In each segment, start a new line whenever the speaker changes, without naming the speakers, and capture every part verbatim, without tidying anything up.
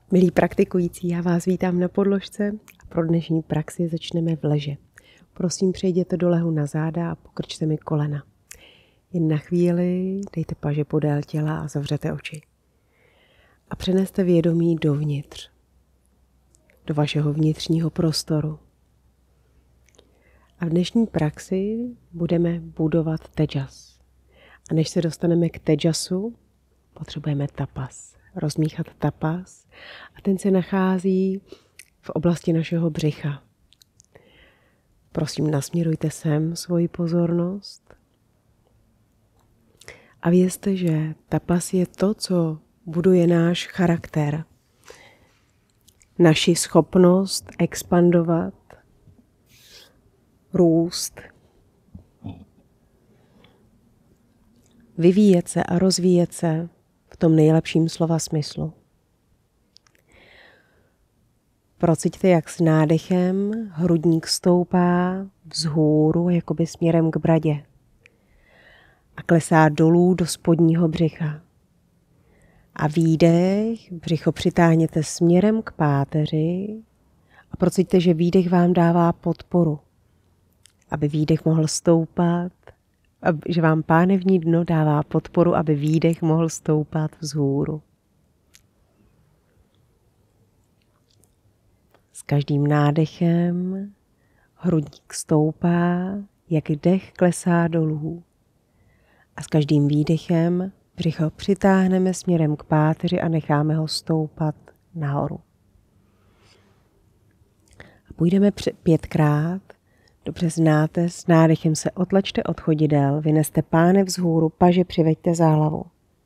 Milí praktikující, já vás vítám na podložce a pro dnešní praxi začneme v leže. Prosím, přejděte do lehu na záda a pokrčte mi kolena. Jen na chvíli dejte paže podél těla a zavřete oči. A přeneste vědomí dovnitř, do vašeho vnitřního prostoru. A v dnešní praxi budeme budovat tejas. A než se dostaneme k tejasu, potřebujeme tapas. Rozmíchat tapas a ten se nachází v oblasti našeho břicha. Prosím, nasměrujte sem svoji pozornost a vězte, že tapas je to, co buduje náš charakter, naši schopnost expandovat, růst, vyvíjet se a rozvíjet se v tom nejlepším slova smyslu. Prociťte, jak s nádechem hrudník stoupá vzhůru, jakoby směrem k bradě a klesá dolů do spodního břicha. A výdech, břicho přitáhněte směrem k páteři a prociťte, že výdech vám dává podporu, aby výdech mohl stoupat, že vám pánevní dno dává podporu, aby výdech mohl stoupat vzhůru. S každým nádechem hrudník stoupá, jak dech klesá dolů. A s každým výdechem břicho přitáhneme směrem k páteři a necháme ho stoupat nahoru. A půjdeme pětkrát. Dobře znáte, s nádechem se otlačte od chodidel, vyneste pánev vzhůru, paže přiveďte za hlavu.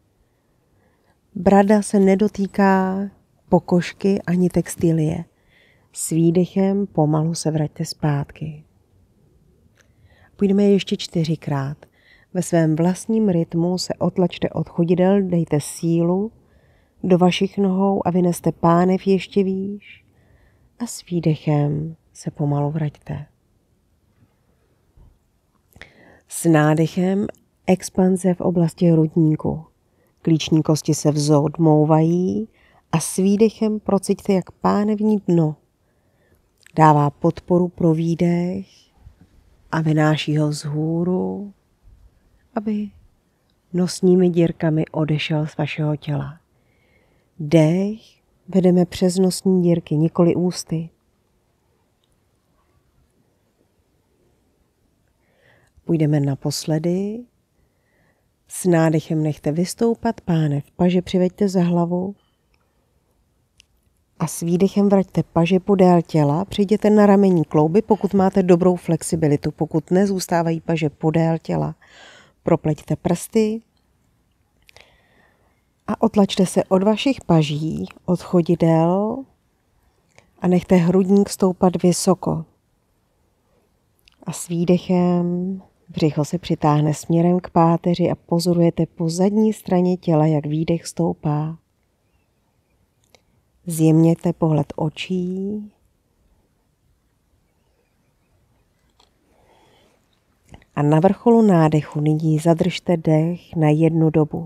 Brada se nedotýká pokožky ani textilie. S výdechem pomalu se vraťte zpátky. Půjdeme ještě čtyřikrát. Ve svém vlastním rytmu se otlačte od chodidel, dejte sílu do vašich nohou a vyneste pánev ještě výš a s výdechem se pomalu vraťte. S nádechem expanze v oblasti hrudníku. Klíční kosti se vzodmouvají a s výdechem prociťte, jak pánevní dno dává podporu pro výdech a vynáší ho vzhůru, aby nosními dírkami odešel z vašeho těla. Dech vedeme přes nosní dírky, nikoli ústy. Půjdeme naposledy. S nádechem nechte vystoupat pánev, paže přiveďte za hlavu a s výdechem vraťte paže podél těla, přijděte na ramení klouby, pokud máte dobrou flexibilitu, pokud ne, zůstávají paže podél těla. Propleťte prsty a otlačte se od vašich paží, od chodidel a nechte hrudník stoupat vysoko. A s výdechem břicho se přitáhne směrem k páteři a pozorujete po zadní straně těla, jak výdech stoupá. Zjemněte pohled očí. A na vrcholu nádechu nyní zadržte dech na jednu dobu.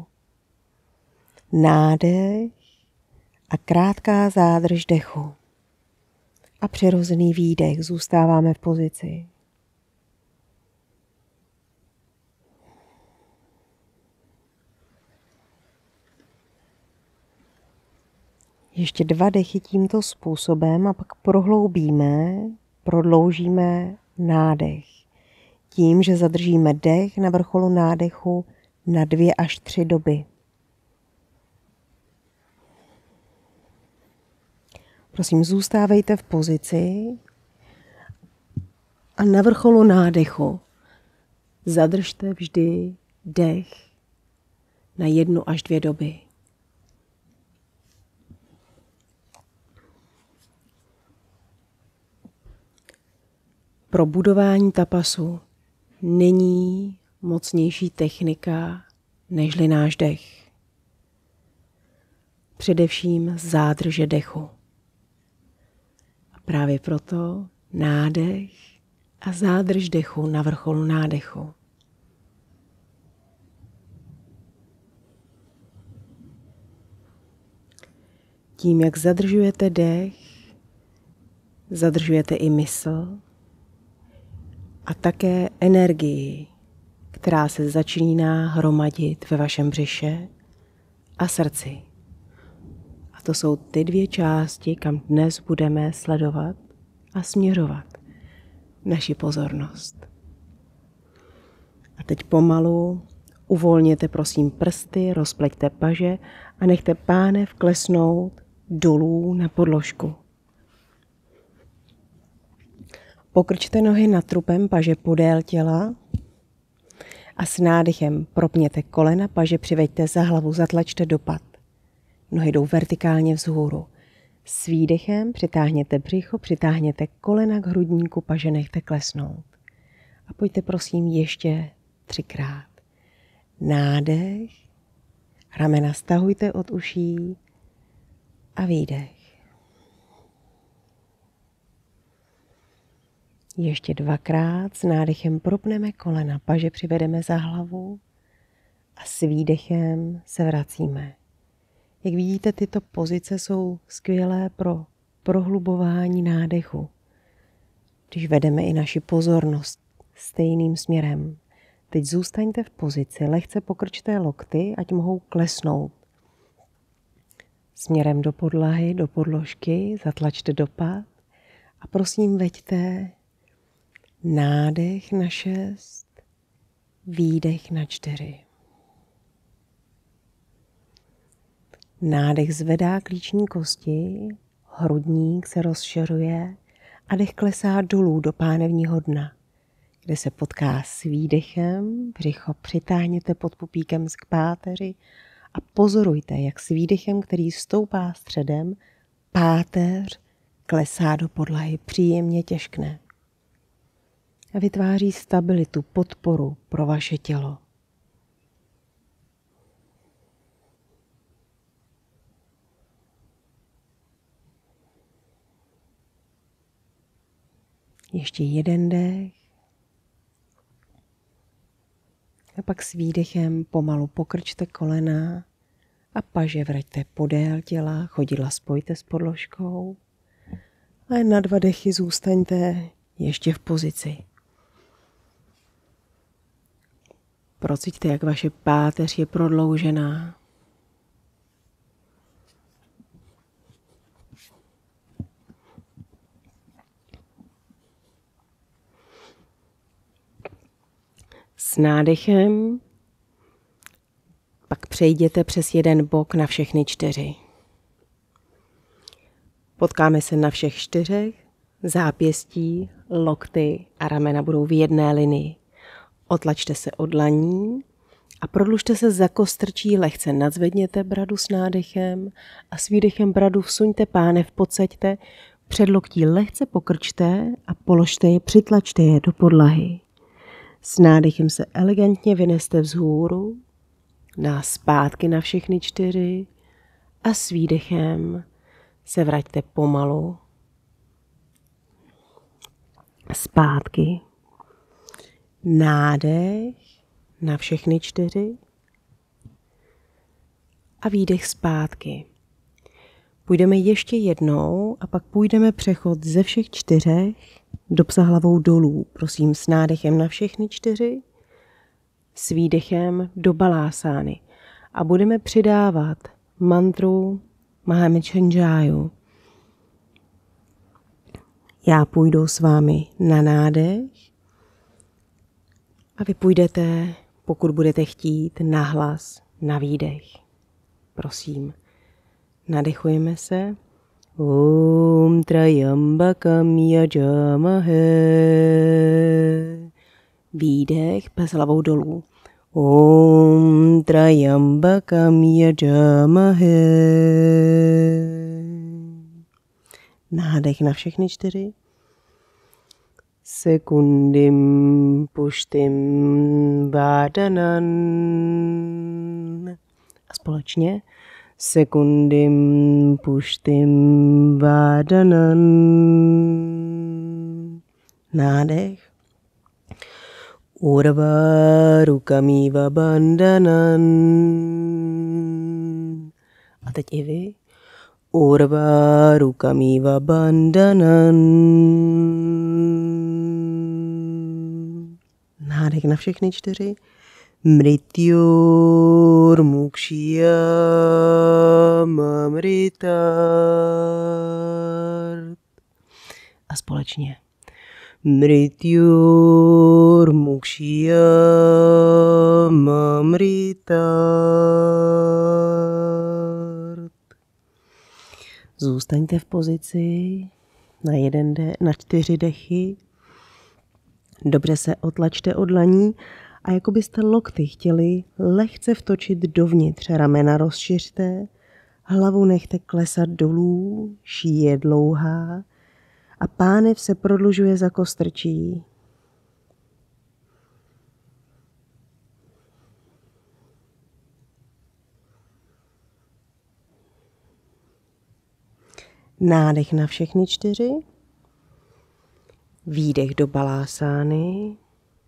Nádech a krátká zádrž dechu. A přirozený výdech, zůstáváme v pozici. Ještě dva dechy tímto způsobem a pak prohloubíme, prodloužíme nádech. Tím, že zadržíme dech na vrcholu nádechu na dvě až tři doby. Prosím, zůstávejte v pozici a na vrcholu nádechu zadržte vždy dech na jednu až dvě doby. Pro budování tapasu není mocnější technika nežli náš dech. Především zádrže dechu. A právě proto nádech a zádrž dechu na vrcholu nádechu. Tím, jak zadržujete dech, zadržujete i mysl a také energii, která se začíná hromadit ve vašem břiše a srdci. A to jsou ty dvě části, kam dnes budeme sledovat a směřovat naši pozornost. A teď pomalu uvolněte prosím prsty, rozpleťte paže a nechte pánev klesnout dolů na podložku. Pokrčte nohy nad trupem, paže podél těla a s nádechem propněte kolena, paže přiveďte za hlavu, zatlačte do pat. Nohy jdou vertikálně vzhůru. S výdechem přitáhněte břicho, přitáhněte kolena k hrudníku, paže nechte klesnout. A pojďte prosím ještě třikrát. Nádech, ramena stahujte od uší a výdech. Ještě dvakrát s nádechem propneme kolena, paže přivedeme za hlavu a s výdechem se vracíme. Jak vidíte, tyto pozice jsou skvělé pro prohlubování nádechu, když vedeme i naši pozornost stejným směrem. Teď zůstaňte v pozici, lehce pokrčte lokty, ať mohou klesnout. Směrem do podlahy, do podložky, zatlačte do pat a prosím veďte nádech na šest, výdech na čtyři. Nádech zvedá klíční kosti, hrudník se rozšiřuje a dech klesá dolů do pánevního dna, kde se potká s výdechem, břicho přitáhněte pod pupíkem k páteři a pozorujte, jak s výdechem, který stoupá středem, páteř klesá do podlahy, příjemně těžkne a vytváří stabilitu, podporu pro vaše tělo. Ještě jeden dech. A pak s výdechem pomalu pokrčte kolena a paže vraťte podél těla, chodidla spojte s podložkou. A na dva dechy zůstaňte ještě v pozici. Prociťte, jak vaše páteř je prodloužená. S nádechem pak přejděte přes jeden bok na všechny čtyři. Potkáme se na všech čtyřech, zápěstí, lokty a ramena budou v jedné linii. Otlačte se od dlaní a prodlužte se za kostrčí, lehce nadzvedněte bradu s nádechem a s výdechem bradu vsuňte pánev, podsaďte, předloktí lehce pokrčte a položte je, přitlačte je do podlahy. S nádechem se elegantně vyneste vzhůru, na zpátky na všechny čtyři a s výdechem se vraťte pomalu zpátky. Nádech na všechny čtyři a výdech zpátky. Půjdeme ještě jednou a pak půjdeme přechod ze všech čtyřech do psa hlavou dolů. Prosím s nádechem na všechny čtyři, s výdechem do balásány. A budeme přidávat mantru Mahamichanjāju. Já půjdu s vámi na nádech a vy půjdete, pokud budete chtít, nahlas na výdech. Prosím, nadechujeme se. Om Trayambakam yajamahe. Výdech, pes hlavou dolů. Om Trayambakam yajamahe. Nádech na všechny čtyři. Sekundim puštim vadanan. A společně. Sekundim puštim vadanan. Nádech. Urvarukamiva bandanan. A teď i vy. Urva rukamiva bandhanan. Nádech na všechny čtyři. Mrityur mukshiyam amritat. A společně. Mrityur mukshiyam amritat. Zůstaňte v pozici na, jeden de, na čtyři dechy. Dobře se otlačte od dlaní a jako byste lokty chtěli lehce vtočit dovnitř. Ramena rozšiřte, hlavu nechte klesat dolů, šíje je dlouhá a pánev se prodlužuje za kostrčí. Nádech na všechny čtyři. Výdech do balásány.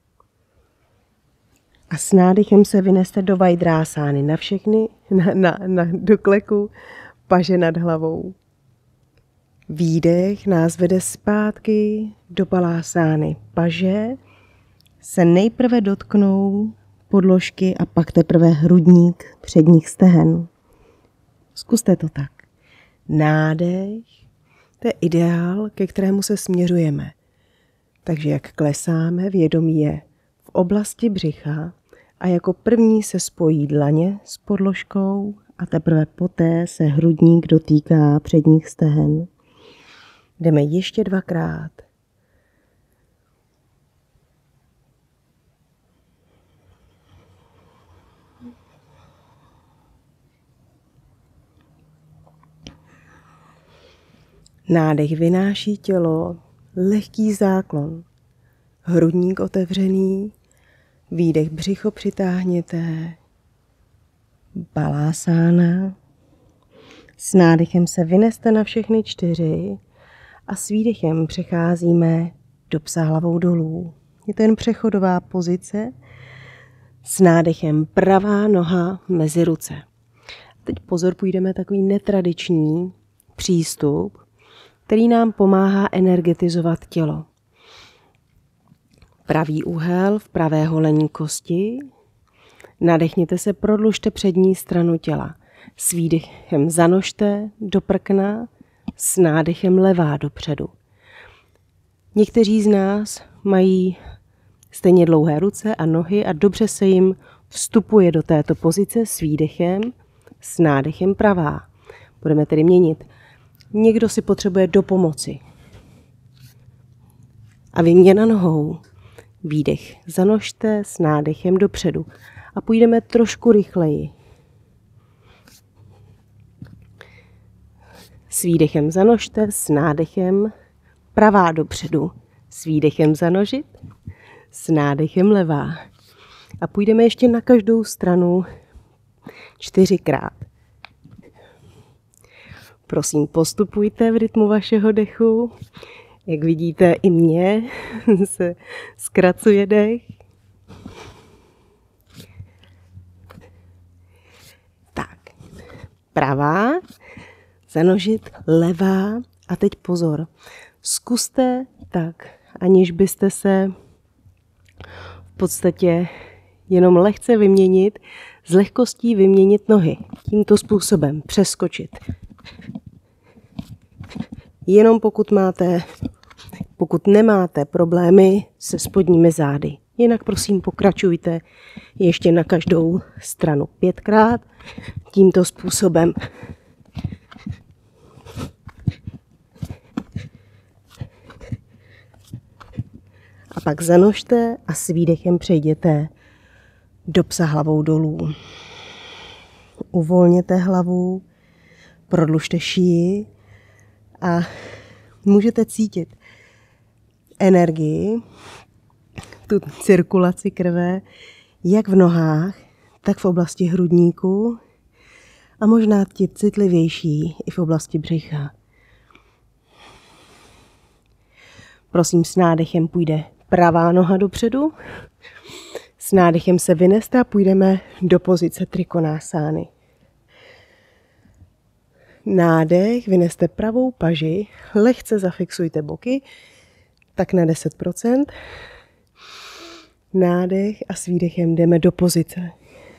A s nádechem se vyneste do vajdrásány na všechny, na, na, na, do kleku, paže nad hlavou. Výdech nás vede zpátky do balásány. Paže se nejprve dotknou podložky a pak teprve hrudník předních stehen. Zkuste to tak. Nádech, to je ideál, ke kterému se směřujeme. Takže jak klesáme, vědomí je v oblasti břicha a jako první se spojí dlaně s podložkou a teprve poté se hrudník dotýká předních stehen. Jdeme ještě dvakrát. Nádech vynáší tělo, lehký záklon, hrudník otevřený, výdech břicho přitáhněte, balásána. S nádechem se vyneste na všechny čtyři a s výdechem přecházíme do psa hlavou dolů. Je to jen přechodová pozice. S nádechem pravá noha mezi ruce. Teď pozor, půjdeme takový netradiční přístup, který nám pomáhá energetizovat tělo. Pravý úhel v pravé holení kosti. Nadechněte se, prodlužte přední stranu těla. S výdechem zanožte do prkna, s nádechem levá dopředu. Někteří z nás mají stejně dlouhé ruce a nohy a dobře se jim vstupuje do této pozice s výdechem, s nádechem pravá. Budeme tedy měnit. Někdo si potřebuje dopomoci. A výměna nohou. Výdech zanožte s nádechem dopředu. A půjdeme trošku rychleji. S výdechem zanožte, s nádechem pravá dopředu. S výdechem zanožit, s nádechem levá. A půjdeme ještě na každou stranu čtyřikrát. Prosím, postupujte v rytmu vašeho dechu. Jak vidíte, i mně se zkracuje dech. Tak, pravá, zanožit, levá a teď pozor. Zkuste tak, aniž byste se v podstatě jenom lehce vyměnit, s lehkostí vyměnit nohy. Tímto způsobem přeskočit. Jenom pokud máte, pokud nemáte problémy se spodními zády. Jinak prosím pokračujte ještě na každou stranu pětkrát tímto způsobem. A pak zanožte a s výdechem přejděte do psa hlavou dolů. Uvolněte hlavu, prodlužte šíji a můžete cítit energii, tu cirkulaci krve, jak v nohách, tak v oblasti hrudníku a možná ti citlivější i v oblasti břicha. Prosím, s nádechem půjde pravá noha dopředu, s nádechem se vyneste a půjdeme do pozice trikonásány. Nádech, vyneste pravou paži, lehce zafixujte boky, tak na deset procent. Nádech a s výdechem jdeme do pozice.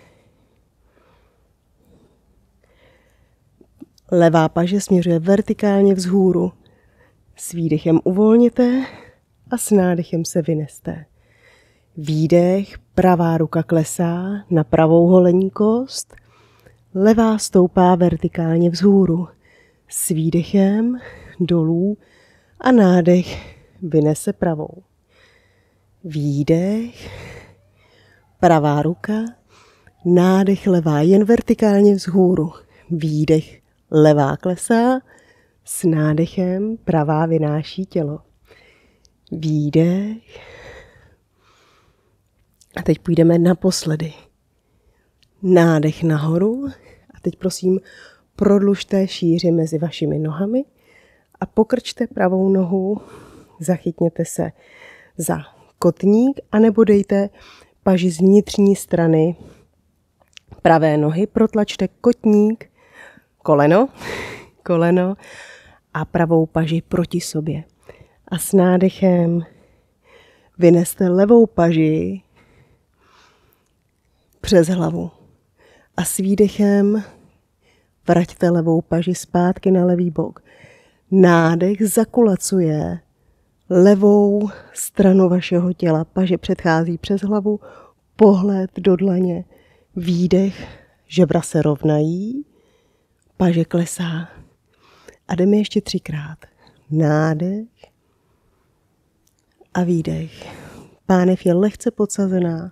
Levá paže směřuje vertikálně vzhůru. S výdechem uvolněte a s nádechem se vyneste. Výdech, pravá ruka klesá na pravou holenní kost, levá stoupá vertikálně vzhůru. S výdechem dolů a nádech vynese pravou. Výdech, pravá ruka, nádech levá jen vertikálně vzhůru. Výdech, levá klesá, s nádechem pravá vynáší tělo. Výdech. A teď půjdeme naposledy. Nádech nahoru. A teď prosím prodlužte šíři mezi vašimi nohami a pokrčte pravou nohu. Zachytněte se za kotník anebo dejte paži z vnitřní strany pravé nohy. Protlačte kotník, koleno, koleno a pravou paži proti sobě. A s nádechem vyneste levou paži přes hlavu. A s výdechem vraťte levou paži zpátky na levý bok. Nádech zakulacuje levou stranu vašeho těla. Paže předchází přes hlavu, pohled do dlaně. Výdech, žebra se rovnají, paže klesá. A jdeme ještě třikrát. Nádech a výdech. Pánev je lehce podsazená.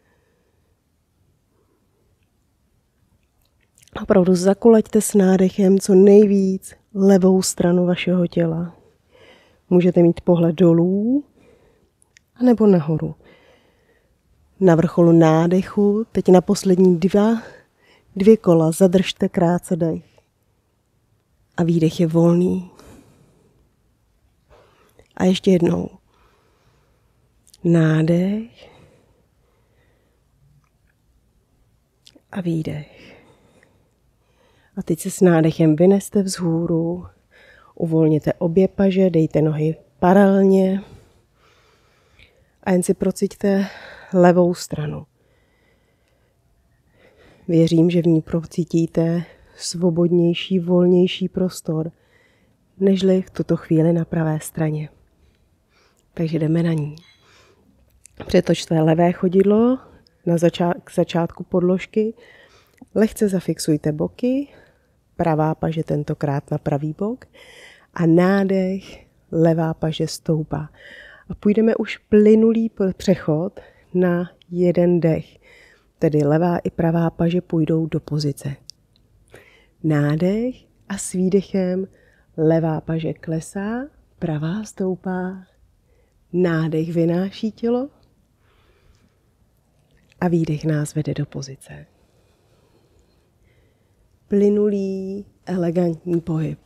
Opravdu zakulaďte s nádechem co nejvíc levou stranu vašeho těla. Můžete mít pohled dolů anebo nahoru. Na vrcholu nádechu, teď na poslední dva, dvě kola, zadržte krátce dech. A výdech je volný. A ještě jednou. Nádech a výdech. A teď se s nádechem vyneste vzhůru, uvolněte obě paže, dejte nohy paralelně a jen si prociťte levou stranu. Věřím, že v ní procítíte svobodnější, volnější prostor, nežli v tuto chvíli na pravé straně. Takže jdeme na ní. Přetočte levé chodidlo na začát, k začátku podložky, lehce zafixujte boky, pravá paže tentokrát na pravý bok a nádech, levá paže stoupá. A půjdeme už plynulý přechod na jeden dech, tedy levá i pravá paže půjdou do pozice. Nádech a s výdechem levá paže klesá, pravá stoupá, nádech vynáší tělo a výdech nás vede do pozice. Plynulý, elegantní pohyb.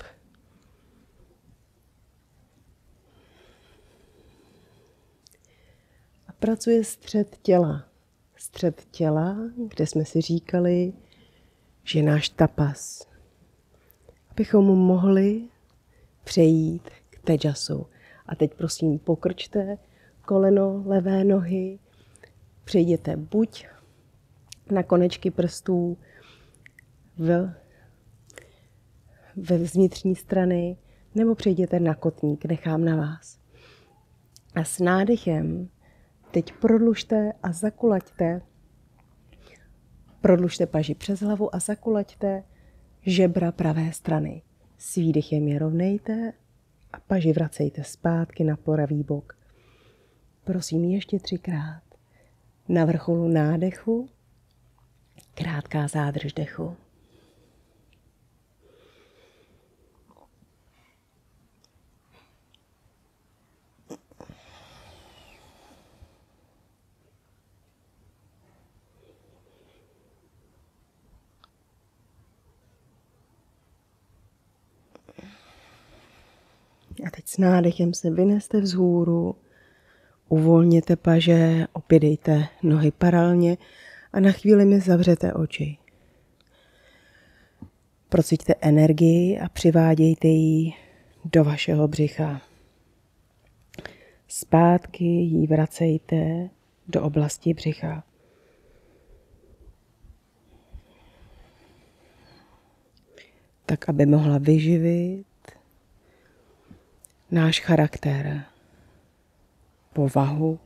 A pracuje střed těla. Střed těla, kde jsme si říkali, že náš tapas. Abychom mohli přejít k tejasu. A teď prosím pokrčte koleno levé nohy, přejděte buď na konečky prstů v, ve vnitřní strany, nebo přejděte na kotník, nechám na vás. A s nádechem teď prodlužte a zakulaďte, prodlužte paži přes hlavu a zakulaďte žebra pravé strany. S výdechem je rovnejte a paži vracejte zpátky na pravý bok. Prosím ještě třikrát. Na vrcholu nádechu krátká zádrž dechu. A teď s nádechem se vyneste vzhůru, uvolněte paže, opět dejte nohy paralelně a na chvíli mi zavřete oči. Prociťte energii a přivádějte ji do vašeho břicha. Zpátky ji vracejte do oblasti břicha. Tak, aby mohla vyživit náš charakter, povahu.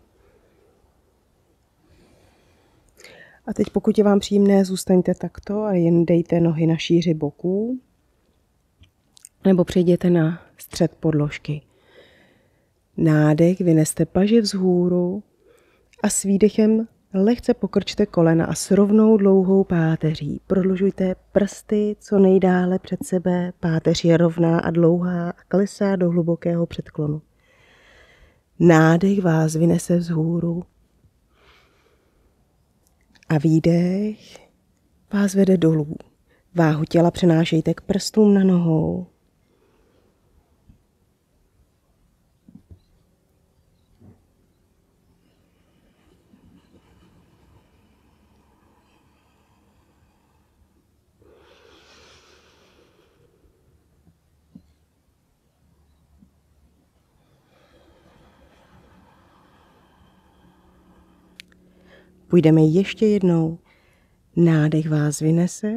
A teď, pokud je vám příjemné, zůstaňte takto a jen dejte nohy na šíři boků nebo přejděte na střed podložky. Nádech, vyneste paže vzhůru a s výdechem lehce pokrčte kolena a s rovnou dlouhou páteří. Prodlužujte prsty co nejdále před sebe, páteř je rovná a dlouhá a klesá do hlubokého předklonu. Nádech vás vynese vzhůru a výdech vás vede dolů. Váhu těla přenášejte k prstům na nohou. Půjdeme ještě jednou. Nádech vás vynese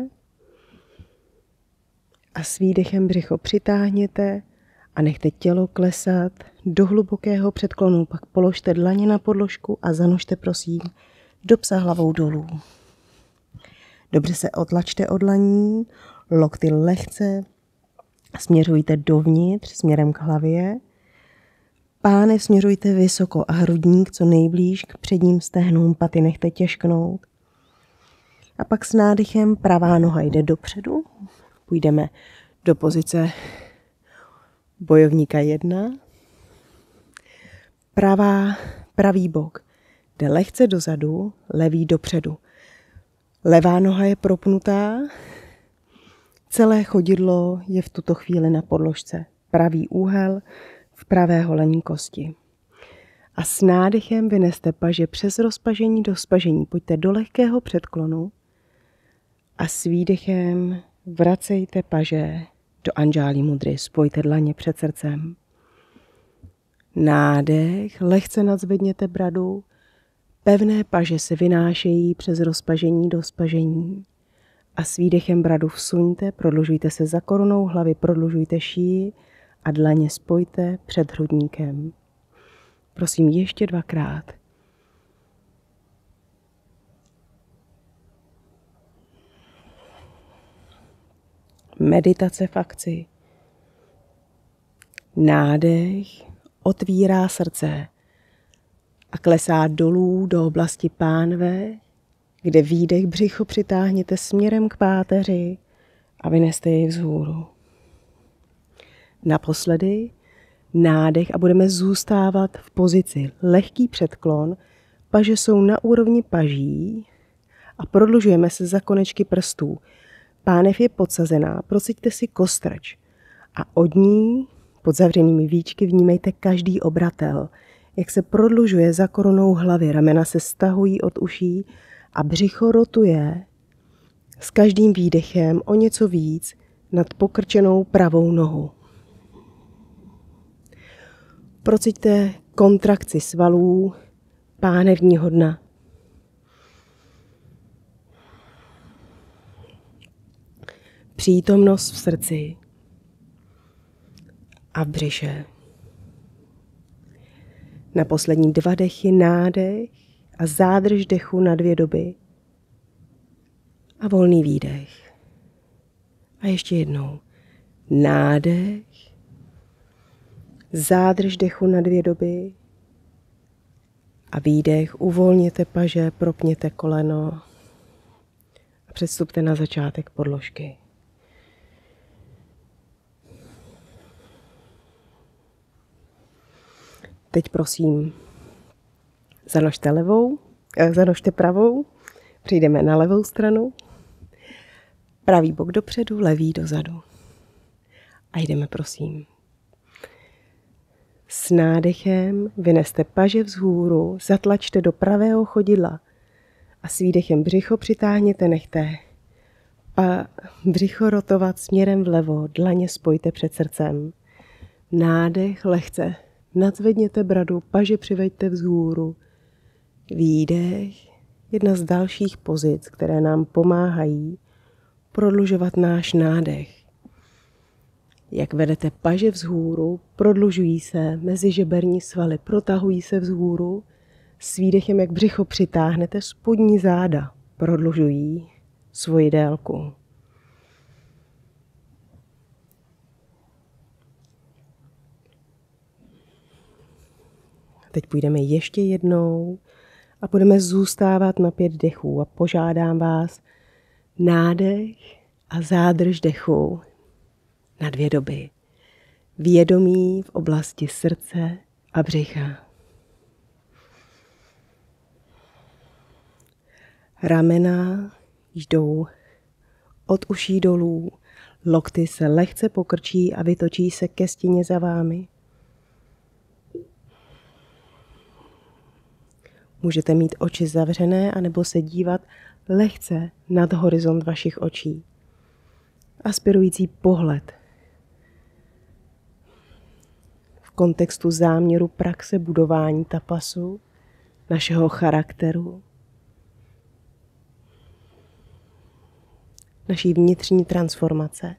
a s výdechem břicho přitáhněte a nechte tělo klesat do hlubokého předklonu. Pak položte dlaně na podložku a zanožte prosím do psa hlavou dolů. Dobře se otlačte od dlaní, lokty lehce směřujte dovnitř směrem k hlavě. Pánev směřujte vysoko a hrudník co nejblíž k předním stehnům, paty nechte těžknout. A pak s nádechem pravá noha jde dopředu. Půjdeme do pozice bojovníka jedna. Pravá, pravý bok jde lehce dozadu, levý dopředu. Levá noha je propnutá, celé chodidlo je v tuto chvíli na podložce. Pravý úhel v pravé holení kosti. A s nádechem vyneste paže přes rozpažení do spažení. Pojďte do lehkého předklonu a s výdechem vracejte paže do Anjali mudry. Spojte dlaně před srdcem. Nádech, lehce nadzvedněte bradu. Pevné paže se vynášejí přes rozpažení do spažení. A s výdechem bradu vsuňte, prodlužujte se za korunou hlavy, prodlužujte šíji a dlaně spojte před hrudníkem. Prosím ještě dvakrát. Meditace v akci. Nádech otvírá srdce a klesá dolů do oblasti pánve, kde výdech břicho přitáhněte směrem k páteři a vyneste jej vzhůru. Naposledy nádech a budeme zůstávat v pozici lehký předklon, paže jsou na úrovni paží a prodlužujeme se za konečky prstů. Pánev je podsazená, prociťte si kostrč a od ní pod zavřenými víčky vnímejte každý obratel, jak se prodlužuje za korunou hlavy, ramena se stahují od uší a břicho rotuje s každým výdechem o něco víc nad pokrčenou pravou nohu. Prociťte kontrakci svalů pánevního dna. Přítomnost v srdci a v břiše. Na poslední dva dechy nádech a zádrž dechu na dvě doby a volný výdech. A ještě jednou nádech, zádrž dechu na dvě doby a výdech, uvolněte paže, propněte koleno a přestupte na začátek podložky. Teď prosím, zanožte levou, eh, zanožte pravou, přejdeme na levou stranu, pravý bok dopředu, levý dozadu. A jdeme prosím. S nádechem vyneste paže vzhůru, zatlačte do pravého chodidla a s výdechem břicho přitáhněte, nechte Pa břicho rotovat směrem vlevo, dlaně spojte před srdcem. Nádech lehce, nadzvedněte bradu, paže přiveďte vzhůru. Výdech, jedna z dalších pozic, které nám pomáhají prodlužovat náš nádech. Jak vedete paže vzhůru, prodlužují se mezižeberní svaly, protahují se vzhůru. S výdechem, jak břicho přitáhnete, spodní záda prodlužují svoji délku. Teď půjdeme ještě jednou a budeme zůstávat na pět dechů a požádám vás nádech a zádrž dechu na dvě doby. Vědomí v oblasti srdce a břicha. Ramena jdou od uší dolů, lokty se lehce pokrčí a vytočí se ke stěně za vámi. Můžete mít oči zavřené anebo se dívat lehce nad horizont vašich očí. Aspirující pohled v kontextu záměru praxe budování tapasu, našeho charakteru, naší vnitřní transformace.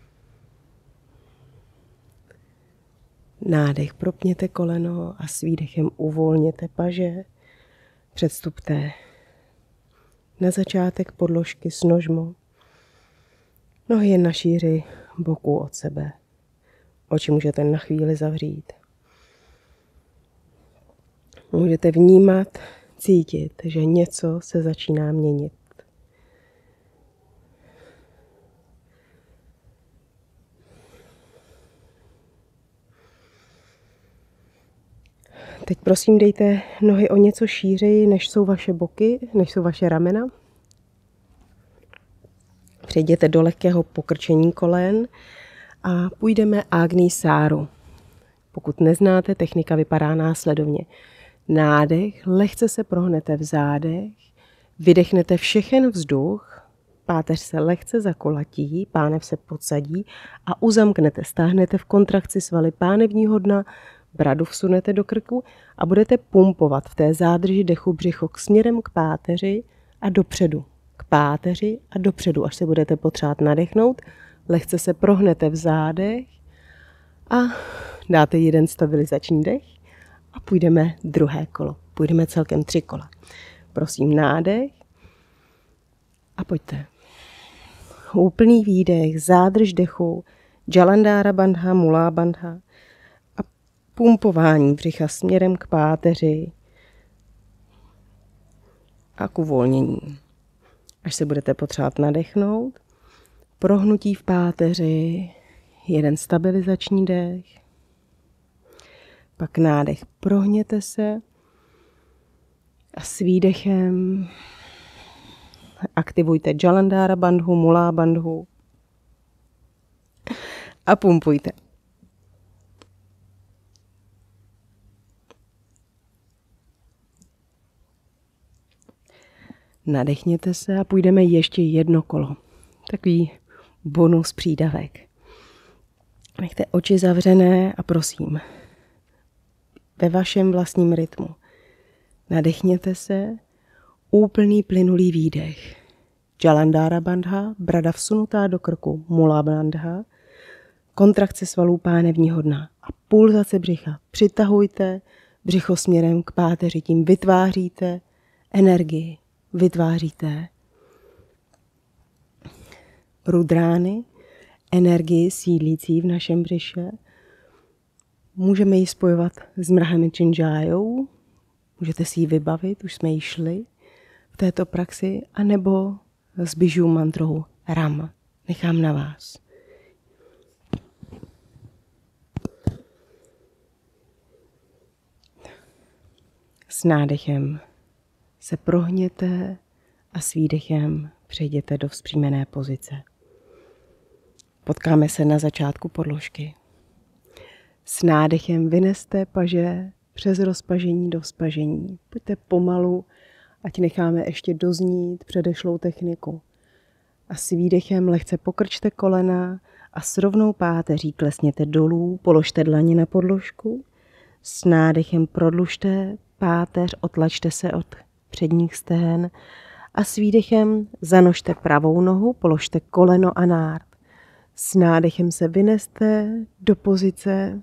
Nádech propněte koleno a s výdechem uvolněte paže. Předstupte na začátek podložky s nožmou. Nohy jen na šíři boků od sebe. Oči můžete na chvíli zavřít. Můžete vnímat, cítit, že něco se začíná měnit. Teď prosím dejte nohy o něco šířeji, než jsou vaše boky, než jsou vaše ramena. Přejděte do lehkého pokrčení kolen a půjdeme Agni Sáru. Pokud neznáte, technika vypadá následovně. Nádech, lehce se prohnete v zádech, vydechnete všechen vzduch, páteř se lehce zakolatí, pánev se podsadí a uzamknete, stáhnete v kontrakci svaly pánevního dna, bradu vsunete do krku a budete pumpovat v té zádrži dechu břicho k směrem k páteři a dopředu. K páteři a dopředu, až se budete potřebovat nadechnout. Lehce se prohnete v zádech a dáte jeden stabilizační dech a půjdeme druhé kolo. Půjdeme celkem tři kola. Prosím nádech a pojďte. Úplný výdech, zádrž dechu, Jalandhara Bandha, Mula Bandha. Pumpování břicha směrem k páteři a k uvolnění. Až se budete potřebovat nadechnout, prohnutí v páteři, jeden stabilizační dech, pak nádech, prohněte se a s výdechem aktivujte Jalandhara Bandhu, Mula Bandhu a pumpujte. Nadechněte se a půjdeme ještě jedno kolo. Takový bonus přídavek. Nechte oči zavřené a prosím, ve vašem vlastním rytmu. Nadechněte se, úplný plynulý výdech. Jalandhara Bandha, brada vsunutá do krku, Mula Bandha, kontrakce svalů pánevního dna a pulzace břicha. Přitahujte břicho směrem k páteři, tím vytváříte energii. Vytváříte rudrány, energii sídlící v našem břiše. Můžeme ji spojovat s Mrahamichinjayou, můžete si ji vybavit, už jsme ji šli v této praxi, anebo s Biju mantrou Ram. Nechám na vás. S nádechem se prohněte a s výdechem přejděte do vzpřímené pozice. Potkáme se na začátku podložky. S nádechem vyneste paže přes rozpažení do vzpažení. Pojďte pomalu, ať necháme ještě doznít předešlou techniku. A s výdechem lehce pokrčte kolena a s rovnou páteří klesněte dolů, položte dlaně na podložku. S nádechem prodlužte páteř, otlačte se od předních stehen a s výdechem zanožte pravou nohu, položte koleno a nárt. S nádechem se vyneste do pozice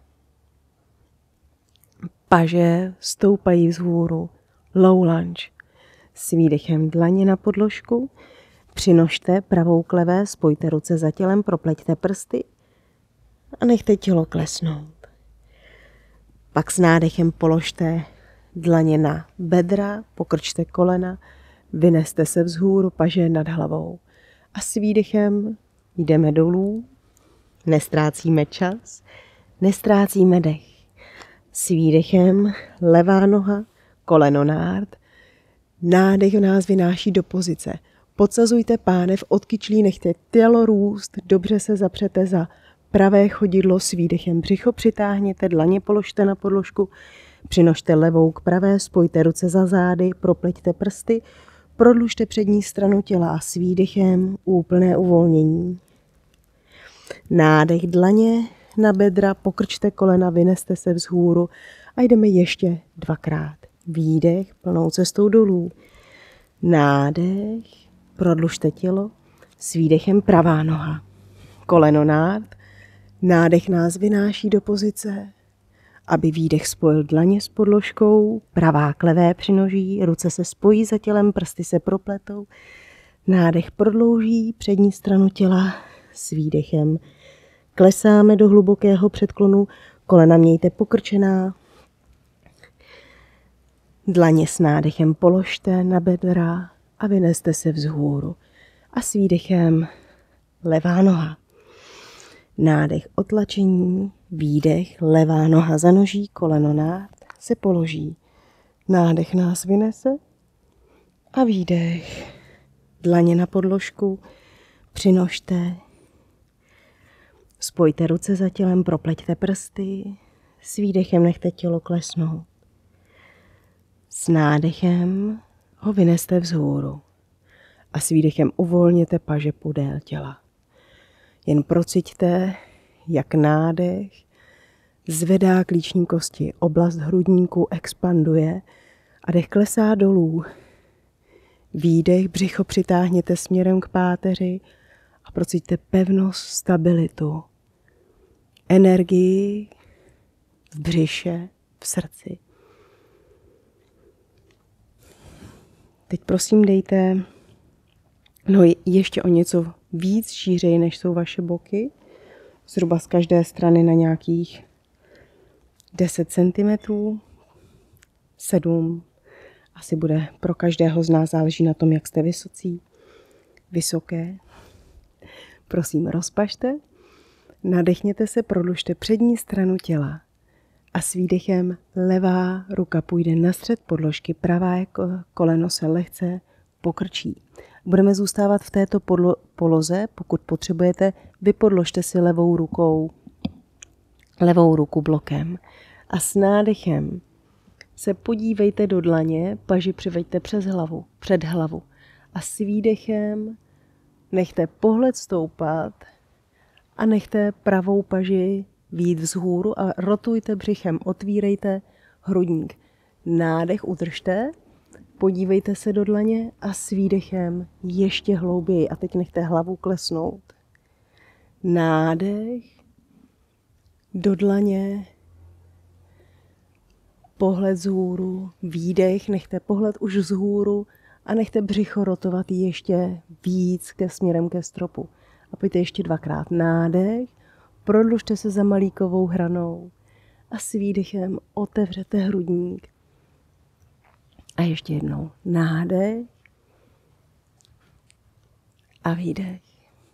paže, stoupají vzhůru, low lunge. S výdechem dlaně na podložku, přinožte pravou k levé, spojte ruce za tělem, propleťte prsty a nechte tělo klesnout. Pak s nádechem položte dlaně na bedra, pokrčte kolena, vyneste se vzhůru, paže nad hlavou. A s výdechem jdeme dolů, nestrácíme čas, nestrácíme dech. S výdechem levá noha, koleno nárt, nádech nás vynáší do pozice. Podsazujte pánev, odkyčlí, nechte tělo růst, dobře se zapřete za pravé chodidlo, s výdechem břicho přitáhněte, dlaně položte na podložku, přinožte levou k pravé, spojte ruce za zády, propleťte prsty, prodlužte přední stranu těla a s výdechem úplné uvolnění. Nádech dlaně na bedra, pokrčte kolena, vyneste se vzhůru a jdeme ještě dvakrát. Výdech plnou cestou dolů. Nádech, prodlužte tělo, s výdechem pravá noha. Koleno nárt, nádech nás vynáší do pozice, aby výdech spojil dlaně s podložkou, pravá k levé přinoží, ruce se spojí za tělem, prsty se propletou. Nádech prodlouží přední stranu těla s výdechem. Klesáme do hlubokého předklonu, kolena mějte pokrčená. Dlaně s nádechem položte na bedra a vyneste se vzhůru. A s výdechem levá noha. Nádech otlačení, výdech, levá noha za noží, koleno nárt se položí. Nádech nás vynese a výdech. Dlaně na podložku, přinožte. Spojte ruce za tělem, propleťte prsty, s výdechem nechte tělo klesnout. S nádechem ho vyneste vzhůru a s výdechem uvolněte paže podél těla. Jen prociťte, jak nádech zvedá klíční kosti, oblast hrudníku expanduje a dech klesá dolů. Výdech, břicho přitáhněte směrem k páteři a prociťte pevnost, stabilitu, energii v břiše, v srdci. Teď prosím dejte no ještě o něco víc šířej, než jsou vaše boky. Zhruba z každé strany na nějakých deset centimetrů, sedm. Asi bude pro každého z nás, záleží na tom, jak jste vysocí, vysoké. Prosím, rozpažte, nadechněte se, prodlužte přední stranu těla a s výdechem levá ruka půjde na střed podložky, pravá koleno se lehce pokrčí. Budeme zůstávat v této podlo- poloze, pokud potřebujete, vypodložte si levou rukou, levou ruku blokem a s nádechem se podívejte do dlaně, paži přiveďte přes hlavu, před hlavu a s výdechem nechte pohled stoupat a nechte pravou paži vyjít vzhůru a rotujte břichem, otvírejte hrudník. Nádech udržte, podívejte se do dlaně a s výdechem ještě hlouběji a teď nechte hlavu klesnout. Nádech, do dlaně, pohled vzhůru, výdech, nechte pohled už vzhůru a nechte břicho rotovat ještě víc ke směrem ke stropu. A pojďte ještě dvakrát nádech, prodlužte se za malíkovou hranou a s výdechem otevřete hrudník. A ještě jednou nádech a výdech.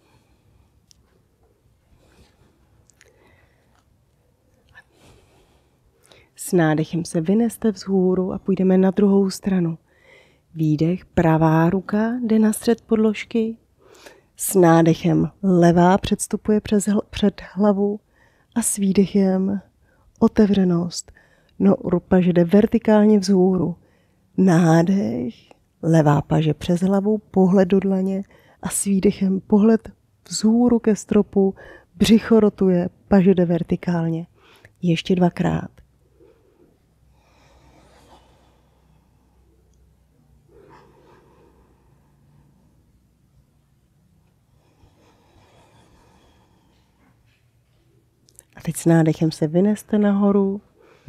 S nádechem se vyneste vzhůru a půjdeme na druhou stranu. Výdech, pravá ruka jde na střed podložky. S nádechem levá předstupuje přes hl- před hlavu a s výdechem otevřenost. No, paže jde vertikálně vzhůru. Nádech, levá paže přes hlavu, pohled do dlaně A s výdechem pohled vzhůru ke stropu, břicho rotuje, paže jde vertikálně. Ještě dvakrát. A teď s nádechem se vyneste nahoru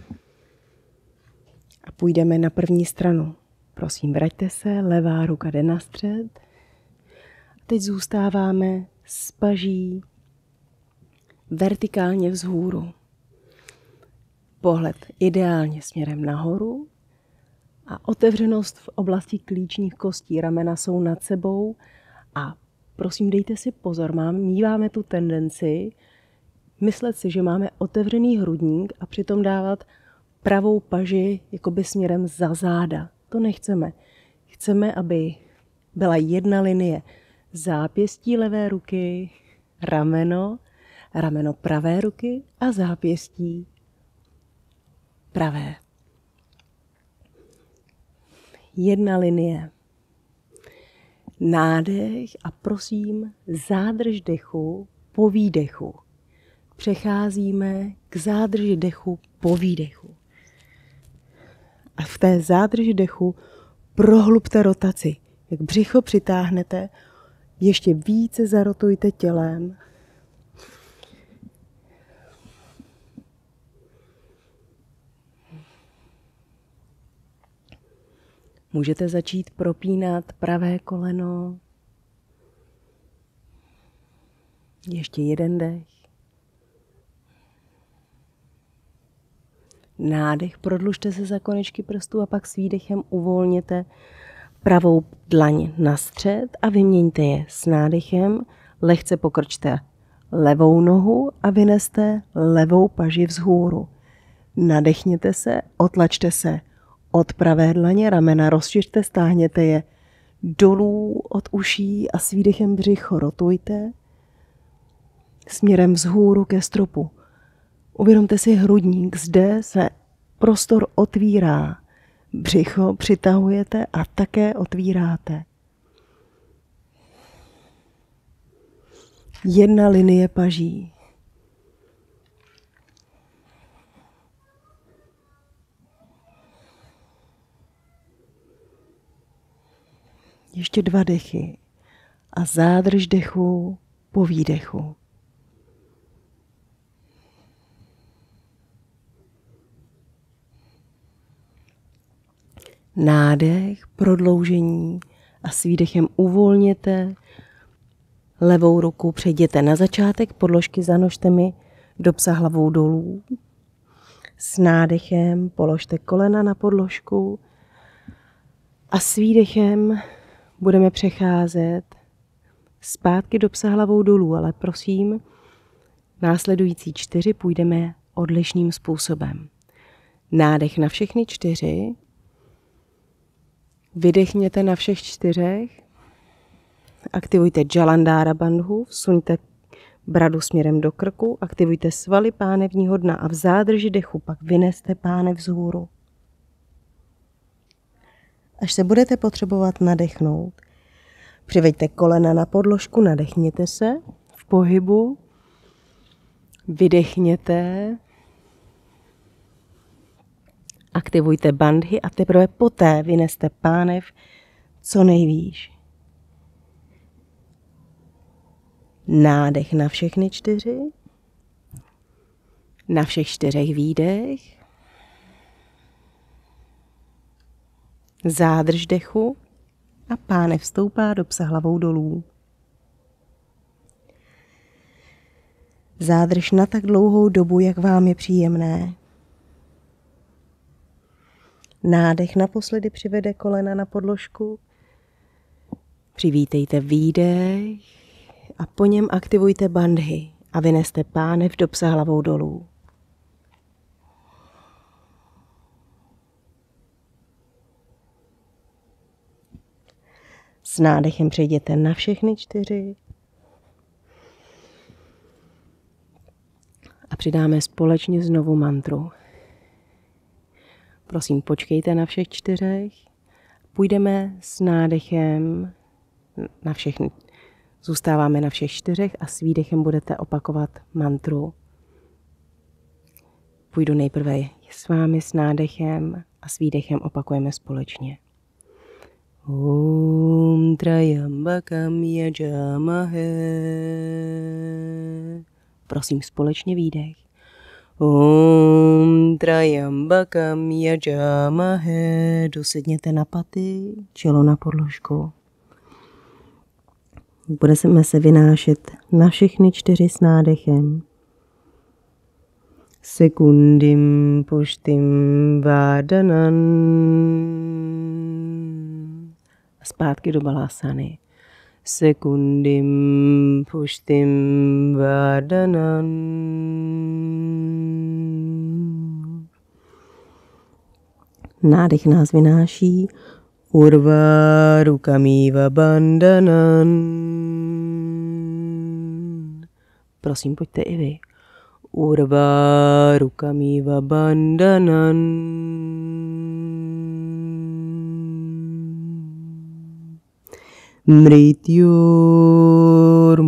a půjdeme na první stranu. Prosím, vraťte se, levá ruka jde na střed. A teď zůstáváme s paží vertikálně vzhůru. Pohled ideálně směrem nahoru a otevřenost v oblasti klíčních kostí. Ramena jsou nad sebou a prosím, dejte si pozor, mám, míváme tu tendenci myslet si, že máme otevřený hrudník a přitom dávat pravou paži jakoby směrem za záda. To nechceme. Chceme, aby byla jedna linie zápěstí levé ruky, rameno, rameno pravé ruky a zápěstí pravé. Jedna linie. Nádech a prosím zádrž dechu po výdechu. Přecházíme k zádrži dechu po výdechu. A v té zádrži dechu prohlubte rotaci. Jak břicho přitáhnete, ještě více zarotujte tělem. Můžete začít propínat pravé koleno. Ještě jeden dech. Nádech, prodlužte se za konečky prstů a pak s výdechem uvolněte pravou dlaň na střed a vyměňte je s nádechem. Lehce pokrčte levou nohu a vyneste levou paži vzhůru. Nadechněte se, otlačte se od pravé dlaně, ramena rozšiřte, stáhněte je dolů od uší a s výdechem břicho rotujte směrem vzhůru ke stropu. Uvědomte si hrudník, zde se prostor otvírá, břicho přitahujete a také otvíráte. Jedna linie paží. Ještě dva dechy a zádrž dechu po výdechu. Nádech, prodloužení a s výdechem uvolněte levou ruku, přejděte na začátek podložky, zanožte mi do psa hlavou dolů. S nádechem položte kolena na podložku a s výdechem budeme přecházet zpátky do psa hlavou dolů, ale prosím, následující čtyři půjdeme odlišným způsobem. Nádech na všechny čtyři. Vydechněte na všech čtyřech, aktivujte Jalandhara bandhu, vsuňte bradu směrem do krku, aktivujte svaly pánevního dna a v zádrži dechu pak vyneste pánev vzhůru. Až se budete potřebovat nadechnout, přiveďte kolena na podložku, nadechněte se v pohybu, vydechněte, aktivujte bandhy a teprve poté vyneste pánev co nejvýš. Nádech na všechny čtyři, na všech čtyřech výdech, zádrž dechu a pánev stoupá do psa hlavou dolů. Zádrž na tak dlouhou dobu, jak vám je příjemné. Nádech naposledy přivede kolena na podložku. Přivítejte výdech a po něm aktivujte bandhy a vyneste pánev do psa hlavou dolů. S nádechem přejděte na všechny čtyři a přidáme společně znovu mantru. Prosím, počkejte na všech čtyřech. Půjdeme s nádechem na všechny Zůstáváme na všech čtyřech a s výdechem budete opakovat mantru. Půjdu nejprve s vámi s nádechem a s výdechem opakujeme společně. Om Trayambakam yajamahe. Prosím, společně výdech. Om Trayambakam yajamahe. Dosedněte na paty, čelo na podložku. Budeme se vynášet na všechny čtyři s nádechem. Sekundim puštim vádanan. A zpátky do balásany. Sekundim puštim vádanan. Nádech nás vynáší. Urva rukamiva bandanan. Prosím, pojďte i vy. Urva rukamiva bandanan. Mrityur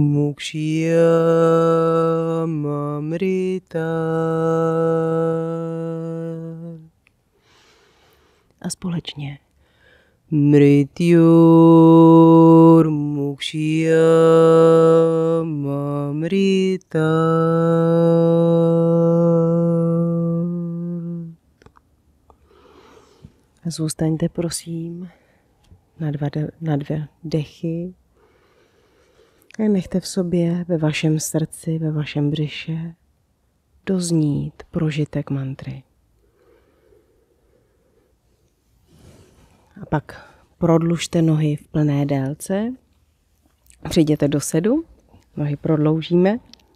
mukshiyam amrita. A společně. Mrityur mukshiyam amrita. Zůstaňte prosím na dva, na dvě dechy a nechte v sobě, ve vašem srdci, ve vašem břiše doznít prožitek mantry. A pak prodlužte nohy v plné délce. Přijděte do sedu, nohy prodloužíme.